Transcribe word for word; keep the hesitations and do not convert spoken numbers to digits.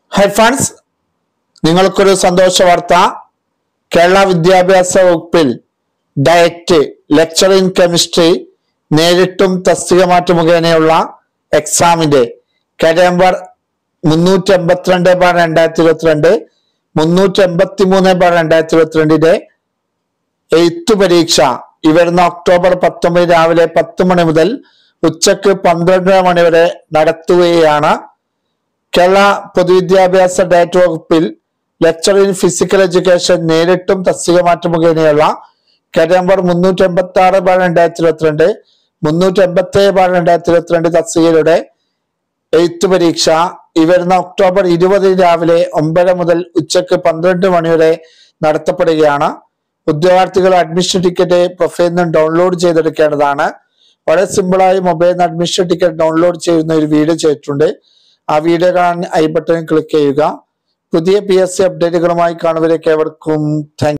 Hi friends, നിങ്ങൾക്കൊരു സന്തോഷ വാർത്ത. കേരള വിദ്യാഭ്യാസ വകുപ്പിൽ ഡയറ്റ് ലെക്ചർ ഇൻ കെമിസ്ട്രി നേരിട്ടും തസ്തിക മാറ്റ മുഖേനയുള്ള എക്സാമിന്റെ കാര്യം നമ്പർ മുന്നൂറ്റി എൺപത്തിരണ്ട് ബാർ രണ്ടായിരത്തി ഇരുപത്തിരണ്ട് മുന്നൂറ്റി എൺപത്തി മൂന്ന് ബാർ രണ്ടായിരത്തി ഇരുപത്തിരണ്ടിന്റെ എഴുത്തു പരീക്ഷ ഈ വരുന്ന ഒക്ടോബർ പത്തൊമ്പത് രാവിലെ പത്ത് മണി മുതൽ ഉച്ചക്ക് പന്ത്രണ്ടര മണി വരെ നടത്തുകയാണ്. കേരള പൊതുവിദ്യാഭ്യാസ ഡയറ്റ് വകുപ്പിൽ ലെക്ചർ ഇൻ ഫിസിക്കൽ എഡ്യൂക്കേഷൻ നേരിട്ടും തസ്തിക മാറ്റ മുഖേനയുള്ള കാര്യം നമ്പർ മുന്നൂറ്റി എൺപത്തി ആറ് ബാർ രണ്ടായിരത്തി ഇരുപത്തിരണ്ട് മുന്നൂറ്റി എൺപത്തി ഏഴ് ബാർ രണ്ടായിരത്തി ഇരുപത്തിരണ്ട് തസ്തികയുടെ എഴുത്തു പരീക്ഷ ഈ വരുന്ന ഒക്ടോബർ ഇരുപതിന് രാവിലെ ഒമ്പത് മുതൽ ഉച്ചക്ക് പന്ത്രണ്ട് മണി വരെ നടത്തപ്പെടുകയാണ്. ഉദ്യോഗാർത്ഥികൾ അഡ്മിഷൻ ടിക്കറ്റ് പ്രൊഫൈലിൽ നിന്ന് ഡൗൺലോഡ് ചെയ്തെടുക്കേണ്ടതാണ്. വളരെ സിമ്പിളായി മൊബൈലിൽ അഡ്മിഷൻ ടിക്കറ്റ് ഡൗൺലോഡ് ചെയ്യുന്ന ഒരു വീഡിയോ ചെയ്തിട്ടുണ്ട്. ആ വീഡിയോ കാണാൻ ഐ ബട്ടണിൽ ക്ലിക്ക് ചെയ്യുക. പുതിയ പി എസ് സി അപ്ഡേറ്റുകളുമായി കാണുവരേക്ക് ഏവർക്കും താങ്ക്